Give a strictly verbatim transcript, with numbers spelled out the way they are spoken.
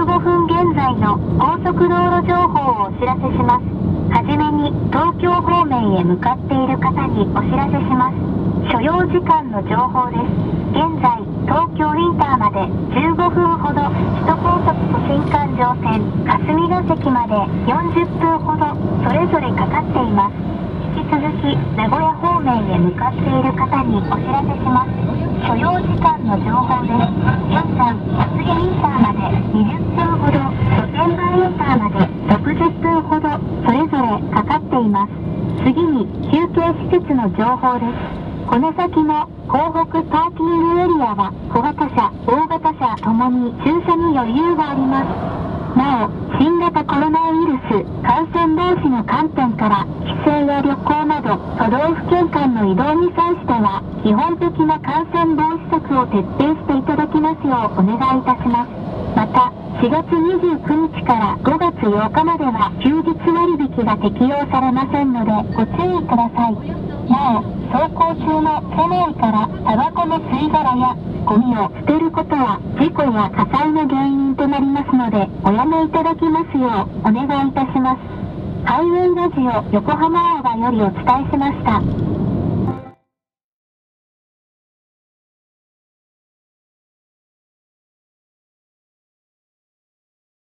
ごふん現在の高速道路情報をお知らせします。はじめに東京方面へ向かっている方にお知らせします。所要時間の情報です。現在東京インターまでじゅうごふんほど、首都高速都心環状線霞ヶ関までよんじゅっぷんほどそれぞれかかっています。引き続き名古屋方面へ向かっている方にお知らせします。所要時間の情報です。現在厚木インターまでにじゅっぷんほど、御殿場インターまでろくじゅっぷんほどそれぞれかかっています。次に休憩施設の情報です。この先の港北パーキングエリアは小型車、大型車ともに駐車に余裕があります。なお、新型コロナウイルス感染防止の観点から帰省や旅行など都道府県間の移動に際しては基本的な感染防止策を徹底していただきますようお願いいたします。またしがつにじゅうくにちからごがつようかまでは休日割引が適用されませんのでご注意ください。なお、走行中の車内からタバコの吸い殻やゴミを捨てることは事故や火災の原因となりますのでおやめいただきますようお願いいたします。ハイウェイラジオ横浜アワーよりお伝えしました。